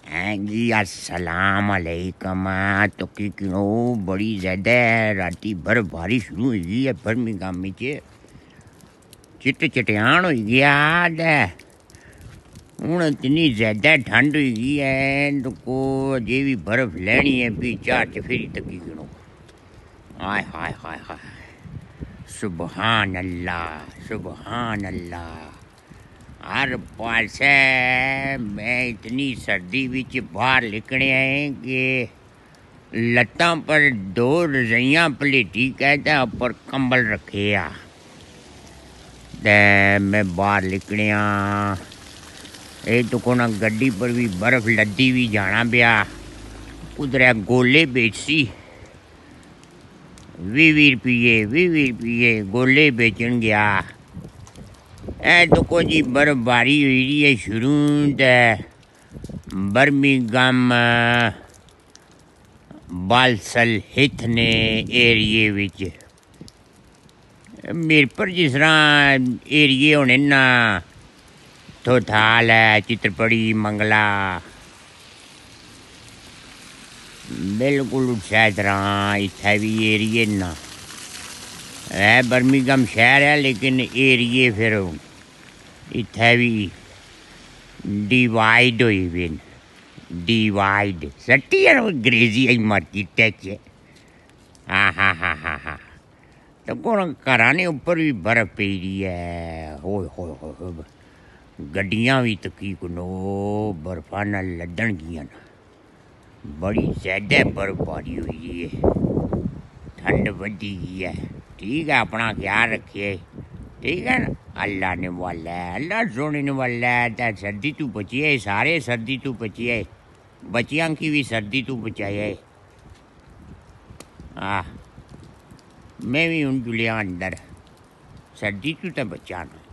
जी अस्सलाम अलैकुम। तो की क्यों बड़ी ज़्यादा राती बर्फबारी शुरू हुई है बर्मिंघम में चिट चटियान हो गया हूँ इतनी ज़्यादा ठंड हुई है तो को अजे भी बर्फ लेनी है भी चार चफेरी तकी क्यों। हाय हाय हाय हाय सुबहान अल्लाह सुबहान अल्लाह। हर पास मैं इतनी सर्दी विच बाहर निकले हैं कि लत्तां पर दो रजाइयां पलेटी कहता ऊपर कंबल रखे आ मैं बाहर निकलिया। ये तो कोना गड्डी पर भी बर्फ लद्दी भी जाना पिया उधर गोले बेचसी 20 रुपये गोले बेचन गया। ए तो कुछ बर्फबारी हुई है शुरू बर्मिंघम बालसल हिथने एरिए विच मेरे पर जिस तरह एरिए होने ना थोथाल है चित्रपड़ी मंगला बिल्कुल उस तरह इत्थे भी एरिए ना है बर्मिंघम शहर है लेकिन एरिए फिर इत्थे भी डिवाइड हुई हुए डिवाइड सट्टी है अंग्रेजी आई मार्केट च। हाँ हाँ हाँ हाँ हाँ तो कौन घराने उपर भी बर्फ पी रही है हो गड्डियां भी तकीनो बर्फा न लदन गियां बड़ी ज्यादा बर्फबारी हुई है ठंड वधी गई है। ठीक है अपना ख्याल रखिए ठीक है ना। अल्लाह ने वाला है अल्लाह सोने ने वाला है सर्दी तू बचिए सारे सर्दी तू बचिए बच्चियां की भी सर्दी तू बचाए। मैं भी हूँ जुलिया अंदर सर्दी तू तो बचाना।